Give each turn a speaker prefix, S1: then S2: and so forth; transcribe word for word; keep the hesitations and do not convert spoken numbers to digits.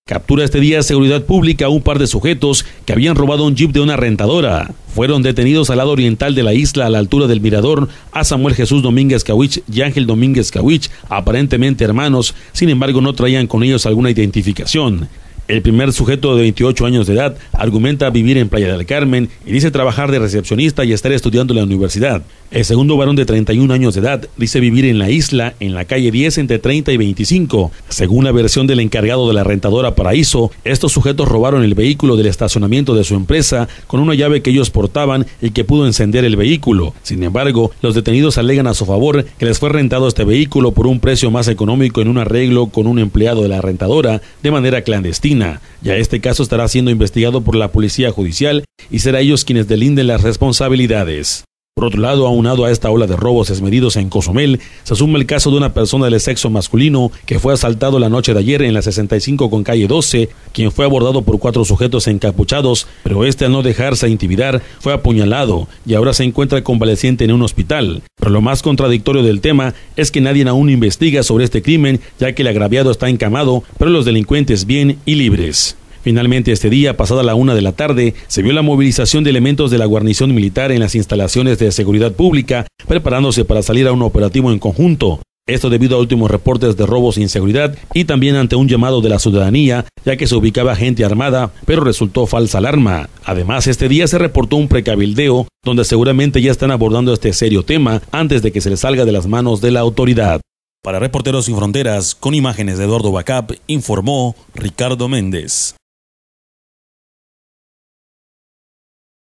S1: captura este día Seguridad Pública a un par de sujetos que habían robado un jeep de una rentadora. Fueron detenidos al lado oriental de la isla, a la altura del mirador, a Samuel Jesús Domínguez Cawich y Ángel Domínguez Cawich, aparentemente hermanos. Sin embargo, no traían con ellos alguna identificación. El primer sujeto, de veintiocho años de edad, argumenta vivir en Playa del Carmen y dice trabajar de recepcionista y estar estudiando en la universidad. El segundo varón, de treinta y un años de edad, dice vivir en la isla, en la calle diez, entre treinta y veinticinco. Según la versión del encargado de la rentadora Paraíso, estos sujetos robaron el vehículo del estacionamiento de su empresa con una llave que ellos portaban y que pudo encender el vehículo. Sin embargo, los detenidos alegan a su favor que les fue rentado este vehículo por un precio más económico en un arreglo con un empleado de la rentadora de manera clandestina. Ya este caso estará siendo investigado por la Policía Judicial y será ellos quienes delinden las responsabilidades. Por otro lado, aunado a esta ola de robos desmedidos en Cozumel, se asume el caso de una persona del sexo masculino que fue asaltado la noche de ayer en la sesenta y cinco con calle doce, quien fue abordado por cuatro sujetos encapuchados, pero este, al no dejarse intimidar, fue apuñalado y ahora se encuentra convaleciente en un hospital. Pero lo más contradictorio del tema es que nadie aún investiga sobre este crimen, ya que el agraviado está encamado, pero los delincuentes bien y libres. Finalmente, este día, pasada la una de la tarde, se vio la movilización de elementos de la guarnición militar en las instalaciones de seguridad pública, preparándose para salir a un operativo en conjunto. Esto debido a últimos reportes de robos e inseguridad y también ante un llamado de la ciudadanía, ya que se ubicaba gente armada, pero resultó falsa alarma. Además, este día se reportó un precabildeo, donde seguramente ya están abordando este serio tema antes de que se les salga de las manos de la autoridad. Para Reporteros Sin Fronteras, con imágenes de Eduardo Bacap, informó Ricardo Méndez.